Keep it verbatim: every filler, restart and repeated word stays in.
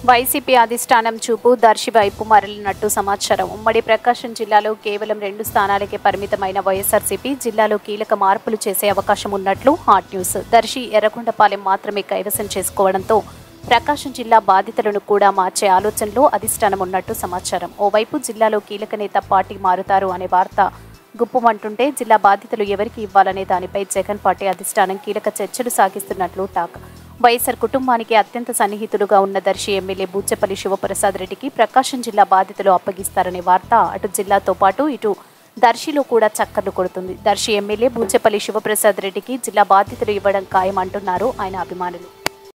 YCP అధిష్టానం చూపు దర్శి వైపు మరలినట్టు సమాచారం. ఉమ్మడి ప్రకాశం జిల్లాలో కేవలం రెండు స్థానాలకే పరిమితమైన వైఎస్ఆర్సీపీ జిల్లాలో కీలక మార్పులు చేసే అవకాశం ఉన్నట్లు హాట్ న్యూస్. దర్శి ఎర్రగొండపాలెం మాత్రమే కైవసం చేసుకోవడంతో ప్రకాశం జిల్లా బాధితులను కూడా మార్చే ఆలోచనలో అధిష్టానం ఉన్నట్టు సమాచారం. ఓవైపు జిల్లాలో కీలక నేత పార్టీ మారుతారు అనే వార్త గుప్పుమంటుంటే జిల్లా బాధితులు ఎవరికి ఇవ్వాలనే దానిపై జగన్ పార్టీ అధిష్టానం కీలక చర్చలు సాగిస్తున్నట్లు టాక్. వైఎస్ఆర్ కుటుంబానికి అత్యంత సన్నిహితుడుగా ఉన్న దర్శి ఎమ్మెల్యే బూచెపల్లి శివప్రసాద్ రెడ్డికి ప్రకాశం జిల్లా బాధితులు అప్పగిస్తారనే వార్త అటు జిల్లాతో పాటు ఇటు దర్శిలో కూడా చక్కర్లు కొడుతుంది. దర్శి ఎమ్మెల్యే బూచెపల్లి శివప్రసాద్ రెడ్డికి జిల్లా బాధితులు ఇవ్వడం ఖాయం అంటున్నారు ఆయన అభిమానులు.